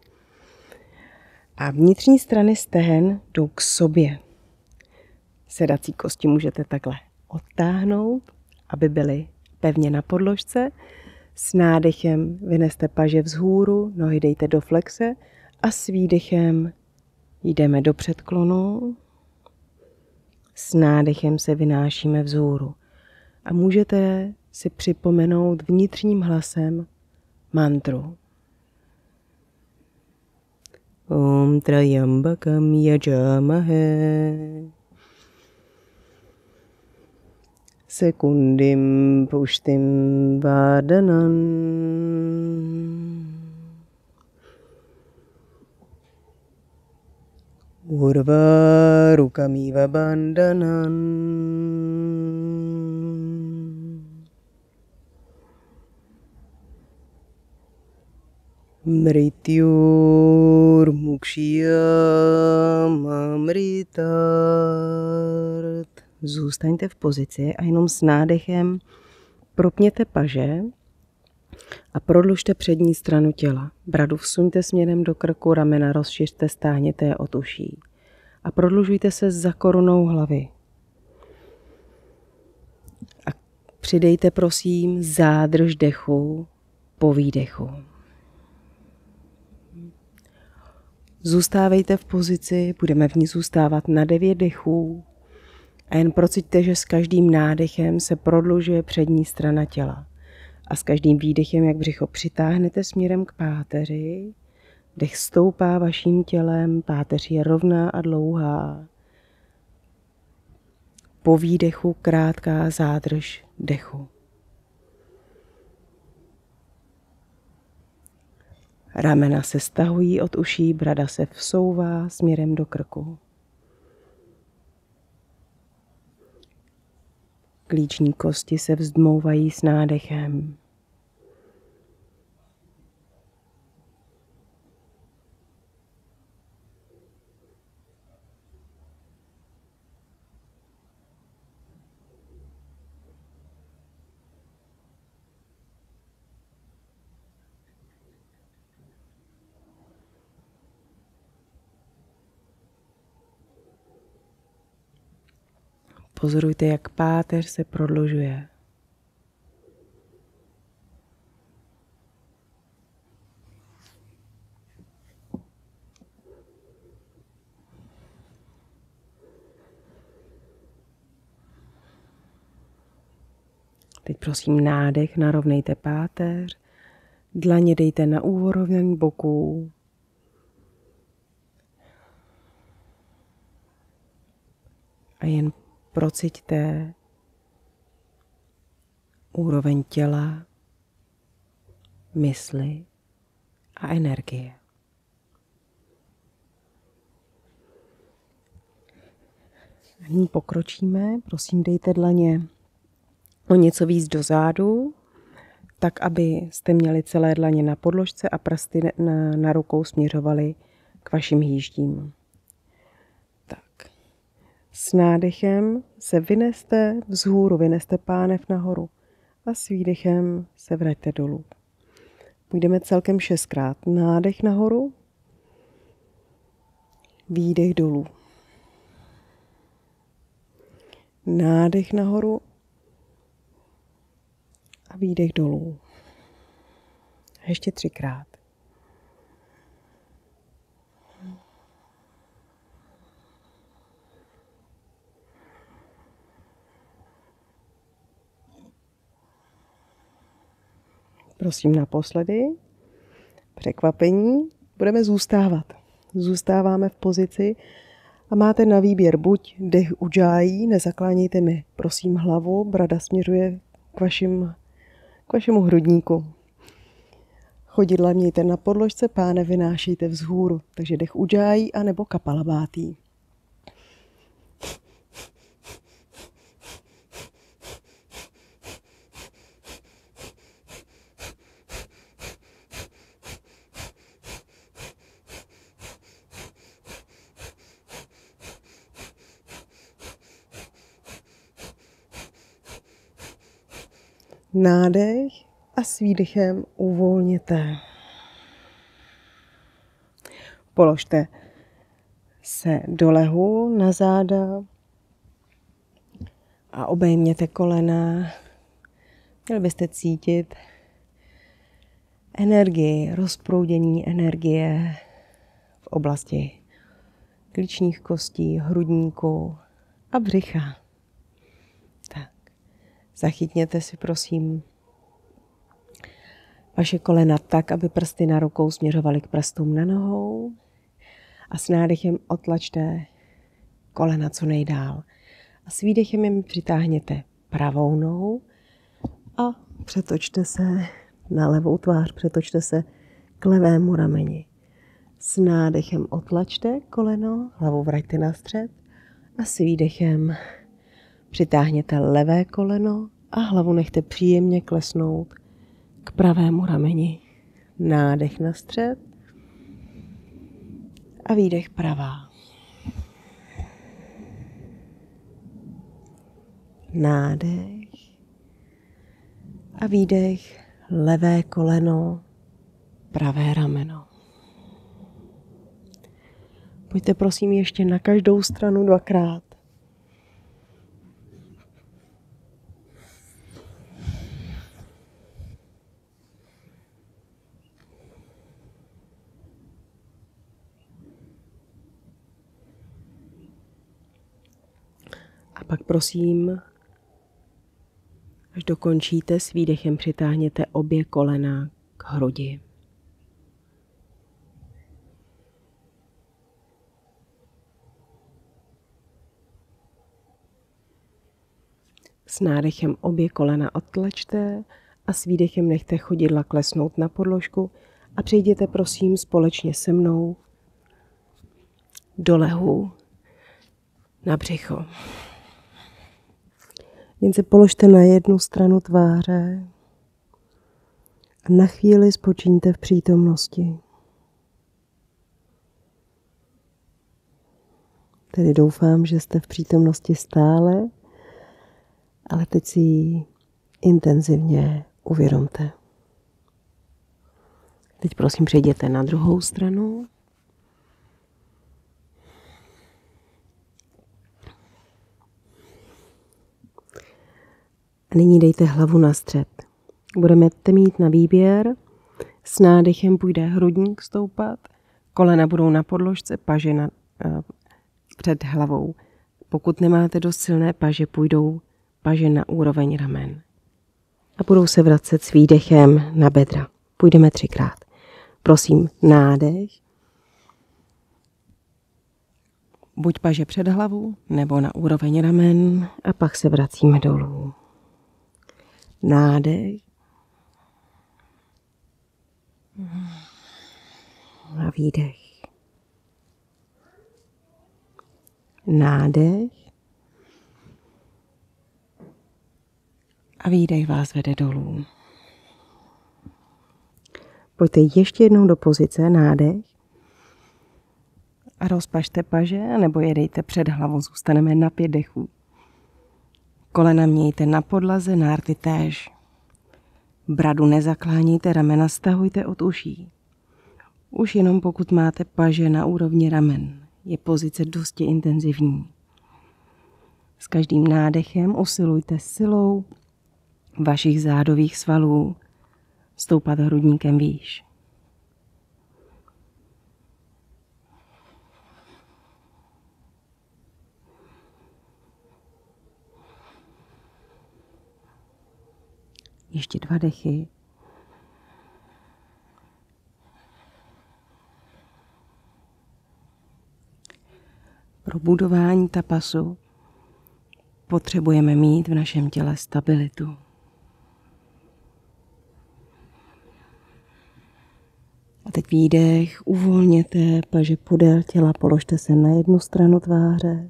A vnitřní strany stehen jdou k sobě. Sedací kosti můžete takhle odtáhnout, aby byly pevně na podložce. S nádechem vyneste paže vzhůru, nohy dejte do flexe a s výdechem jdeme do předklonu. S nádechem se vynášíme vzhůru. A můžete si připomenout vnitřním hlasem mantru. Om Trayambakam yajamahe. Sekundim puštim vádanan. Urva rukamiva bandanan. Mrityur mukshiyam amritat. Zůstaňte v pozici a jenom s nádechem propněte paže a prodlužte přední stranu těla. Bradu vsuňte směrem do krku, ramena rozšiřte, stáhněte je od uší. A prodlužujte se za korunou hlavy. A přidejte prosím zádrž dechu po výdechu. Zůstávejte v pozici, budeme v ní zůstávat na devět dechů a jen procíťte, že s každým nádechem se prodlužuje přední strana těla. A s každým výdechem, jak břicho přitáhnete směrem k páteři, dech stoupá vaším tělem, páteř je rovná a dlouhá. Po výdechu krátká zádrž dechu. Ramena se stahují od uší, brada se vsouvá směrem do krku. Klíční kosti se vzdmouvají s nádechem. Pozorujte, jak páteř se prodlužuje. Teď prosím nádech, narovnejte páteř, Dlaně dejte na úroveň boků. A jen prociťte úroveň těla, mysli a energie. Nyní pokročíme, prosím dejte dlaně o něco víc do zádu, tak aby jste měli celé dlaně na podložce a prsty na, na rukou směřovaly k vašim hýždím. Tak. S nádechem se vyneste vzhůru, vyneste pánev nahoru a s výdechem se vraťte dolů. Půjdeme celkem šestkrát. Nádech nahoru, výdech dolů. Nádech nahoru a výdech dolů. Ještě třikrát. Prosím naposledy. Překvapení. Budeme zůstávat. Zůstáváme v pozici a máte na výběr buď dech ujjayi, nezaklánějte mi prosím hlavu, brada směřuje k, vašim, k vašemu hrudníku. Chodidla mějte na podložce, pánev vynášejte vzhůru, takže dech ujjayi anebo kapalabhati. Nádech a s výdechem uvolněte. Položte se do lehu na záda a obejměte kolena. Měli byste cítit energii, rozproudění energie v oblasti klíčních kostí, hrudníku a břicha. Tak. Zachytněte si prosím vaše kolena tak, aby prsty na rukou směřovaly k prstům na nohou a s nádechem otlačte kolena co nejdál. A s výdechem jim přitáhněte pravou nohu a přetočte se na levou tvář, přetočte se k levému rameni. S nádechem otlačte koleno, hlavu vraťte na střed a s výdechem přitáhněte levé koleno a hlavu nechte příjemně klesnout k pravému rameni. Nádech na střed a výdech pravá. Nádech a výdech levé koleno, pravé rameno. Pojďte prosím ještě na každou stranu dvakrát. A pak prosím, až dokončíte, s výdechem přitáhněte obě kolena k hrudi. S nádechem obě kolena odtlačte a s výdechem nechte chodidla klesnout na podložku a přejděte prosím společně se mnou do lehu na břicho. Jen se položte na jednu stranu tváře a na chvíli spočiňte v přítomnosti. Tedy doufám, že jste v přítomnosti stále, ale teď si ji intenzivně uvědomte. Teď prosím přejděte na druhou stranu. A nyní dejte hlavu na střed. Budeme mít na výběr. S nádechem půjde hrudník stoupat, kolena budou na podložce, paže na, uh, před hlavou. Pokud nemáte dost silné paže, půjdou paže na úroveň ramen. A budou se vracet s výdechem na bedra. Půjdeme třikrát. Prosím, nádech. Buď paže před hlavu, nebo na úroveň ramen a pak se vracíme dolů. Nádech. A výdech. Nádech. A výdech vás vede dolů. Pojďte ještě jednou do pozice, nádech. A rozpažte paže, nebo jedejte před hlavou, zůstaneme na pět dechů. Kolena mějte na podlaze, nárty též. Bradu nezaklánějte, ramena stahujte od uší. Už jenom pokud máte paže na úrovni ramen, je pozice dosti intenzivní. S každým nádechem usilujte silou vašich zádových svalů stoupat hrudníkem výš. Ještě dva dechy. Pro budování tapasu potřebujeme mít v našem těle stabilitu. A teď výdech, uvolněte paže podél těla, položte se na jednu stranu tváře.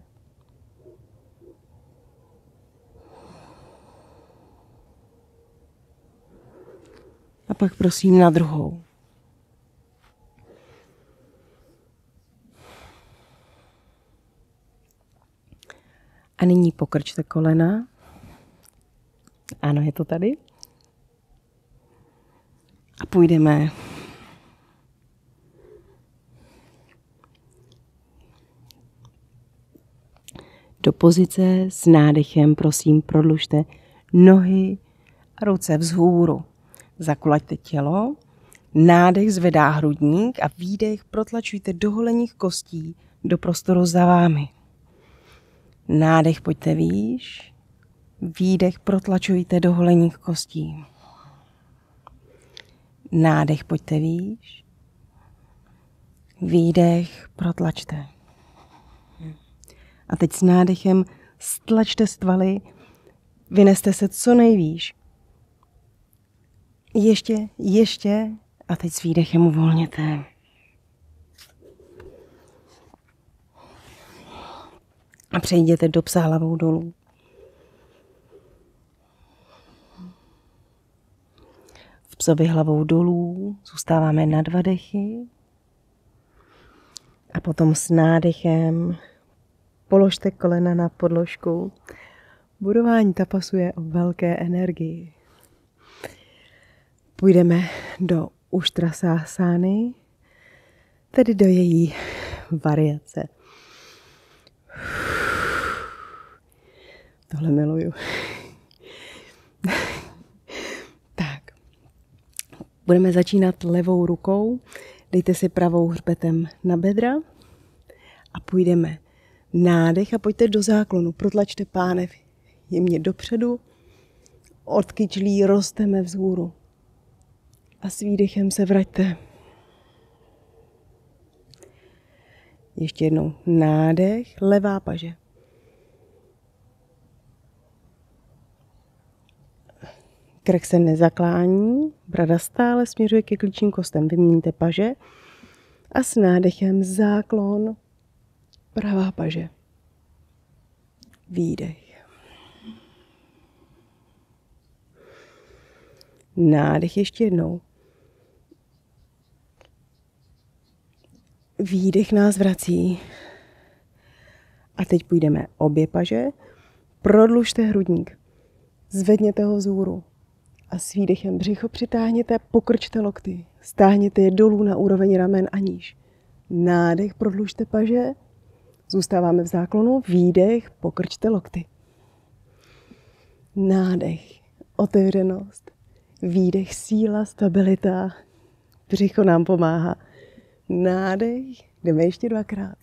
A pak prosím na druhou. A nyní pokrčte kolena. Ano, je to tady. A půjdeme do pozice s nádechem. Prosím, prodlužte nohy a ruce vzhůru. Zakulaďte tělo. Nádech zvedá hrudník a výdech protlačujte do holeních kostí do prostoru za vámi. Nádech pojďte výš, výdech protlačujte do holeních kostí. Nádech pojďte výš, výdech protlačte. A teď s nádechem stlačte stvaly, vyneste se co nejvýš. Ještě, ještě a teď s výdechem uvolněte. A přejděte do psa hlavou dolů. V psovi hlavou dolů zůstáváme na dva dechy. A potom s nádechem položte kolena na podložku. Budování tapasu je o velké energii. Půjdeme do Uštrasásány, tedy do její variace. Tohle miluju. Tak. Budeme začínat levou rukou. Dejte si pravou hřbetem na bedra a půjdeme nádech a pojďte do záklonu. Protlačte pánev jemně dopředu. Od kyčlí rosteme vzhůru. A s výdechem se vraťte. Ještě jednou nádech, levá paže. Krk se nezaklání, brada stále směřuje ke klíčním kostem. Vyměníte paže a s nádechem záklon, pravá paže. Výdech. Nádech ještě jednou. Výdech nás vrací. A teď půjdeme obě paže. Prodlužte hrudník. Zvedněte ho vzhůru. A s výdechem břicho přitáhněte, pokrčte lokty. Stáhněte je dolů na úroveň ramen a níž. Nádech, prodlužte paže. Zůstáváme v záklonu. Výdech, pokrčte lokty. Nádech, otevřenost. Výdech, síla, stabilita. Břicho nám pomáhá. Nádech, jdeme ještě dvakrát.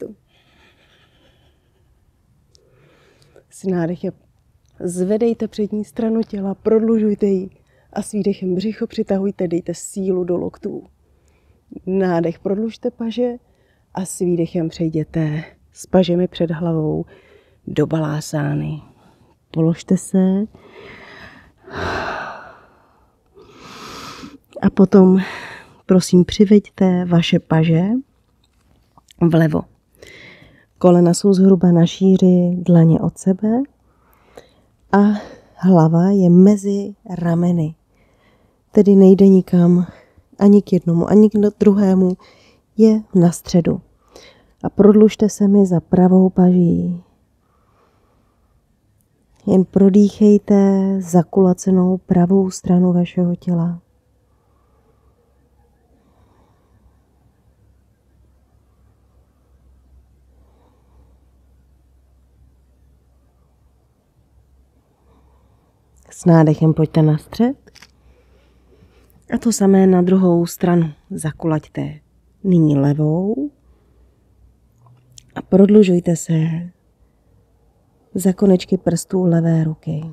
S nádechem zvedejte přední stranu těla, prodlužujte ji A s výdechem břicho přitahujte, dejte sílu do loktů. Nádech, prodlužte paže a s výdechem přejděte s pažemi před hlavou do balásány. Položte se a potom prosím přiveďte vaše paže vlevo. Kolena jsou zhruba na šíři dlaně od sebe a hlava je mezi rameny. Tedy nejde nikam ani k jednomu, ani k druhému, je na středu. A prodlužte se mi za pravou paží. Jen prodýchejte zakulacenou pravou stranu vašeho těla. S nádechem pojďte na střed. A to samé na druhou stranu. Zakulaďte nyní levou a prodlužujte se za konečky prstů levé ruky.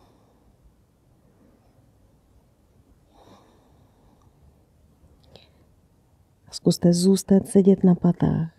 Zkuste zůstat sedět na patách.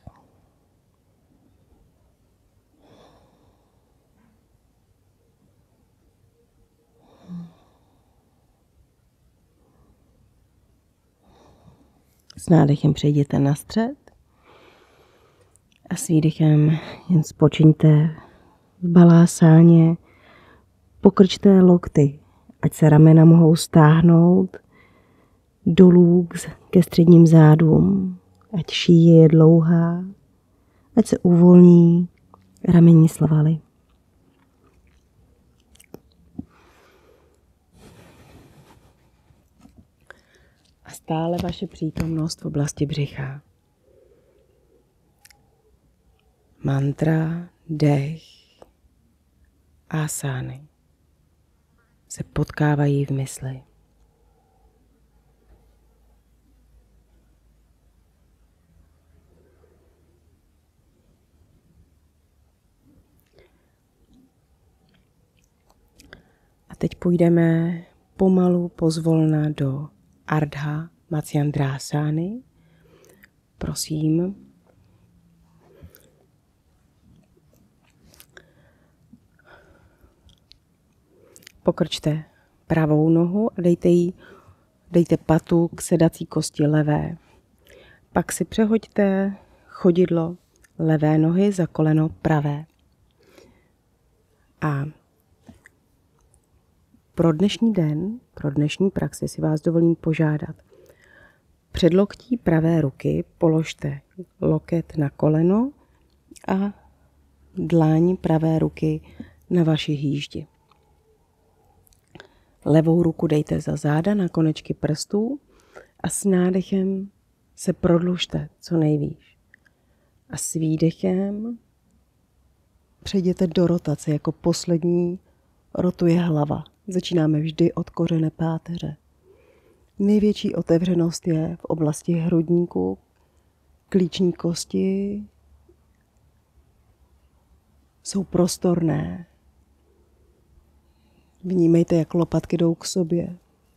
S nádechem přejděte na střed a s výdechem jen spočiňte v balásáně, pokrčte lokty, ať se ramena mohou stáhnout dolů ke středním zádům, ať šíje je dlouhá, ať se uvolní ramenní svaly. A stále vaše přítomnost v oblasti břicha. Mantra, dech, asány se potkávají v mysli. A teď půjdeme pomalu pozvolna do Ardha Matsyendrasány. Prosím, pokrčte pravou nohu a dejte, jí, dejte patu k sedací kosti levé. Pak si přehoďte chodidlo levé nohy za koleno pravé. A pro dnešní den, pro dnešní praxi si vás dovolím požádat. Předloktí pravé ruky položte loket na koleno a dláň pravé ruky na vaši hýždi. Levou ruku dejte za záda na konečky prstů a s nádechem se prodlužte co nejvíc. A s výdechem přejděte do rotace, jako poslední rotuje hlava. Začínáme vždy od kořene páteře. Největší otevřenost je v oblasti hrudníku, klíční kosti jsou prostorné. Vnímejte, jak lopatky jdou k sobě.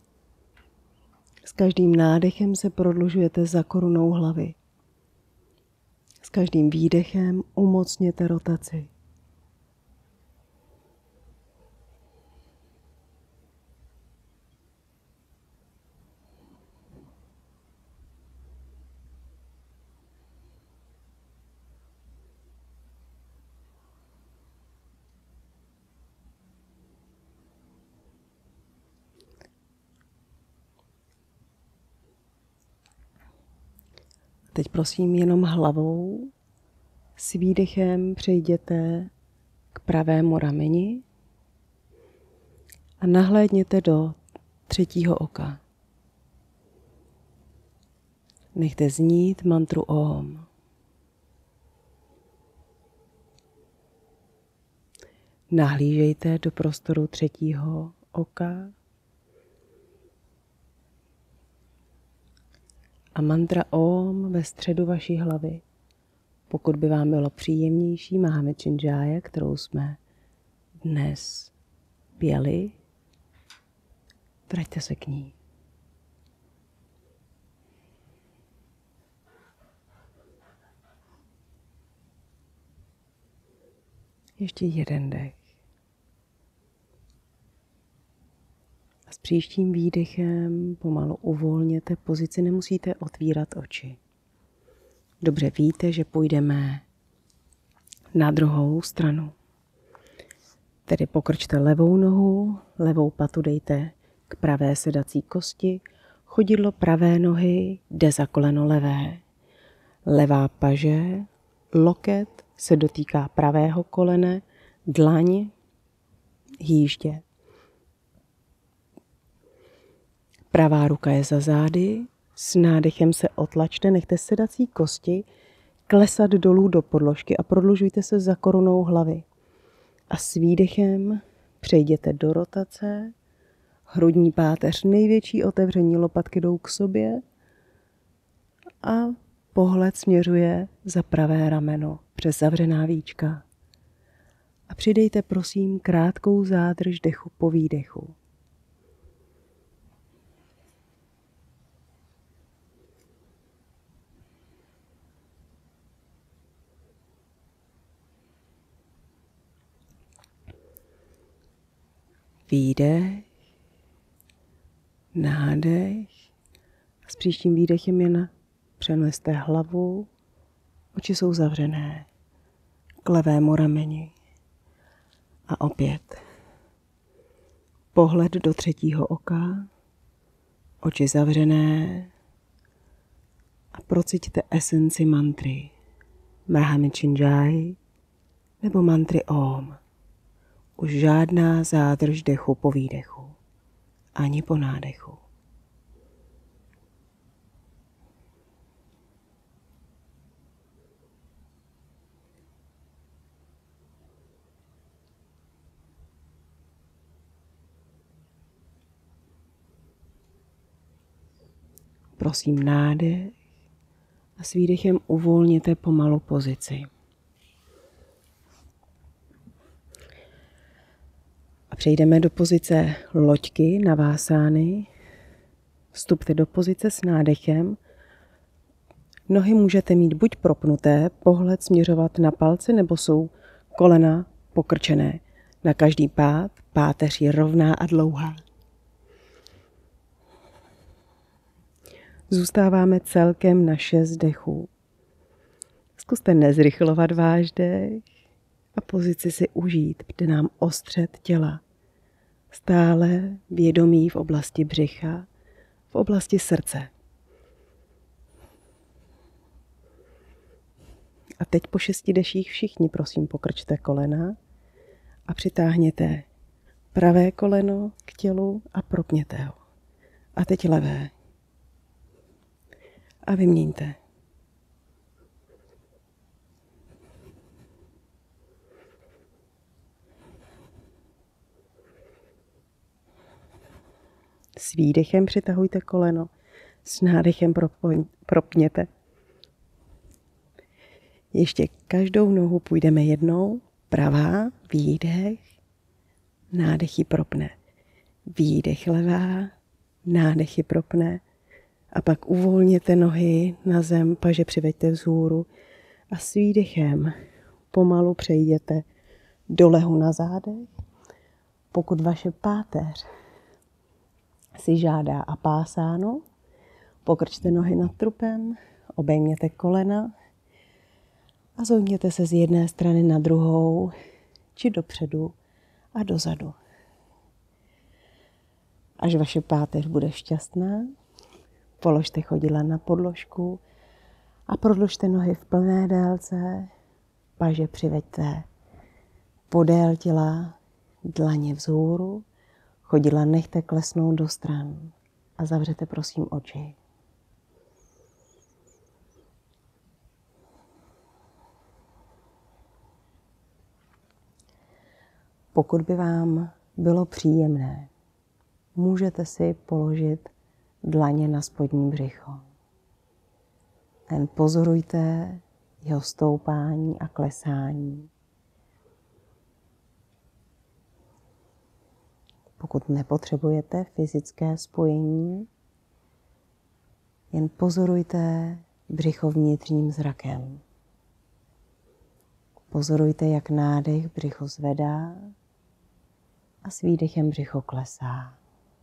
S každým nádechem se prodlužujete za korunou hlavy. S každým výdechem umocněte rotaci. Teď prosím jenom hlavou s výdechem přejděte k pravému rameni a nahlédněte do třetího oka. Nechte znít mantru Om. Nahlížejte do prostoru třetího oka a mantra Om ve středu vaší hlavy. Pokud by vám bylo příjemnější Mahamrityunjaya, kterou jsme dnes pěli, vraťte se k ní. Ještě jeden dech. A s příštím výdechem pomalu uvolněte pozici, nemusíte otvírat oči. Dobře víte, že půjdeme na druhou stranu. Tedy pokrčte levou nohu, levou patu dejte k pravé sedací kosti, chodidlo pravé nohy jde za koleno levé. Levá paže, loket se dotýká pravého kolene, dlaň hýždě. Pravá ruka je za zády, s nádechem se otlačte, nechte sedací kosti klesat dolů do podložky a prodlužujte se za korunou hlavy. A s výdechem přejděte do rotace, hrudní páteř, největší otevření, lopatky jdou k sobě a pohled směřuje za pravé rameno přes zavřená víčka. A přidejte prosím krátkou zádrž dechu po výdechu. Výdech, nádech a s příštím výdechem jen přeneste hlavu, oči jsou zavřené k levému rameni a opět pohled do třetího oka, oči zavřené a prociťte esenci mantry Mrityunjay nebo mantry Om. Už žádná zádrž dechu po výdechu, ani po nádechu. Prosím nádech a s výdechem uvolněte pomalu pozici. A přejdeme do pozice loďky na vásány. Vstupte do pozice s nádechem. Nohy můžete mít buď propnuté, pohled směřovat na palce, nebo jsou kolena pokrčené. Na každý pád páteř je rovná a dlouhá. Zůstáváme celkem na šest dechů. Zkuste nezrychlovat váš dech a pozici si užít, jde nám o střed těla. Stále vědomí v oblasti břicha, v oblasti srdce. A teď po šesti deších všichni prosím pokrčte kolena a přitáhněte pravé koleno k tělu a propněte ho. A teď levé. A vyměňte. S výdechem přitahujte koleno, s nádechem propněte. Ještě každou nohu půjdeme jednou, pravá, výdech, nádech ji propne. Výdech levá, nádech ji propne. A pak uvolněte nohy na zem, paže přiveďte vzhůru a s výdechem pomalu přejděte do lehu na zádech. Pokud vaše páteř si žádá apásánu, pokrčte nohy nad trupem, obejměte kolena a zojměte se z jedné strany na druhou, či dopředu a dozadu. Až vaše páteř bude šťastná, položte chodidla na podložku a prodlužte nohy v plné délce, paže přiveďte podél těla, dlaně vzhůru, chodidla nechte klesnout do stran a zavřete prosím oči. Pokud by vám bylo příjemné, můžete si položit dlaně na spodní břicho. Jen pozorujte jeho stoupání a klesání.
Pokud nepotřebujete fyzické spojení, jen pozorujte břicho vnitřním zrakem. Pozorujte, jak nádech břicho zvedá a s výdechem břicho klesá.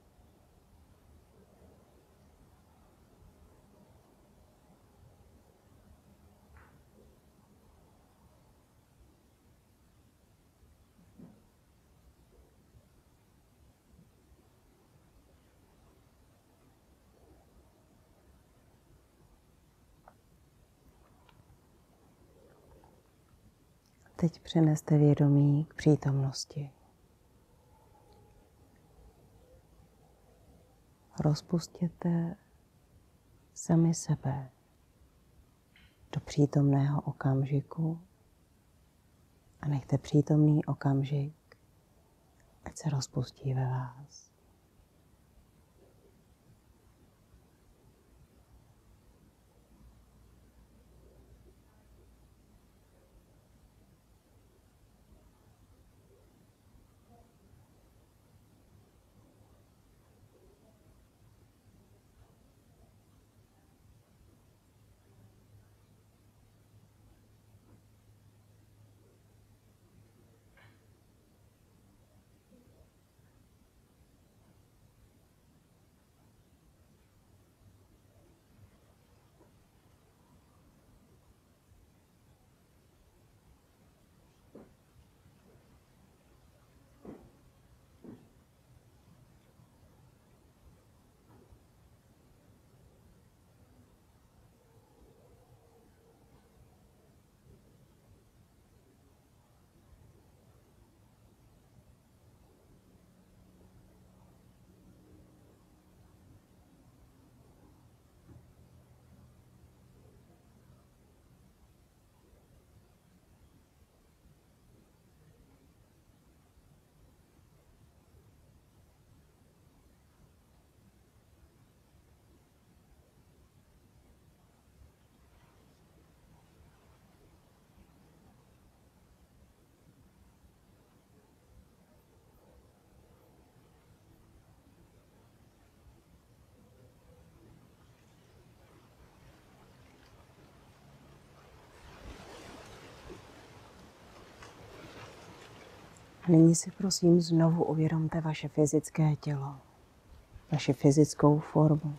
Teď přeneste vědomí k přítomnosti. Rozpustěte sami sebe do přítomného okamžiku a nechte přítomný okamžik, ať se rozpustí ve vás. A nyní si prosím znovu uvědomte vaše fyzické tělo, vaši fyzickou formu.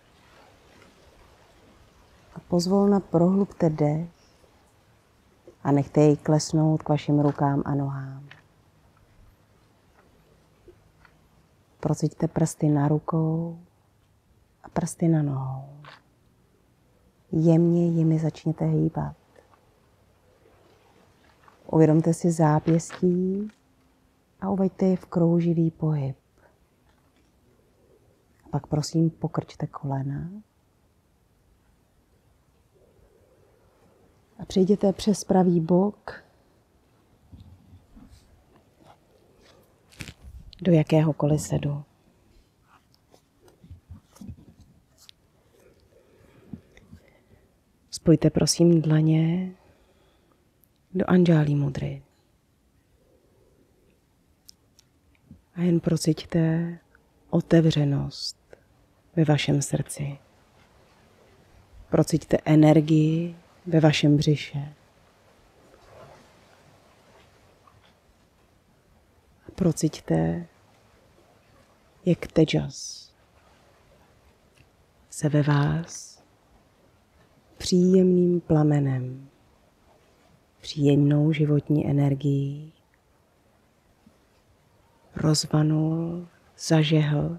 A pozvolna prohlubte dech a nechte jej klesnout k vašim rukám a nohám. Prociťte prsty na rukou a prsty na nohou. Jemně jimi začněte hýbat. Uvědomte si zápěstí a uveďte je v krouživý pohyb. A pak prosím pokrčte kolena. A přejděte přes pravý bok do jakéhokoliv sedu. Spojte prosím dlaně do Anjali mudry. A jen prociťte otevřenost ve vašem srdci. Prociťte energii ve vašem břiše. A prociťte, jak tejas se ve vás příjemným plamenem, příjemnou životní energií rozvanul, zažehl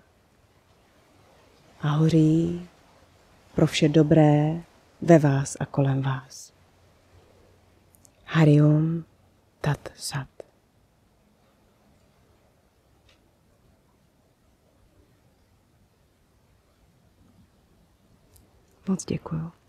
a hoří pro vše dobré ve vás a kolem vás. Hari Om Tat Sat. Moc děkuju.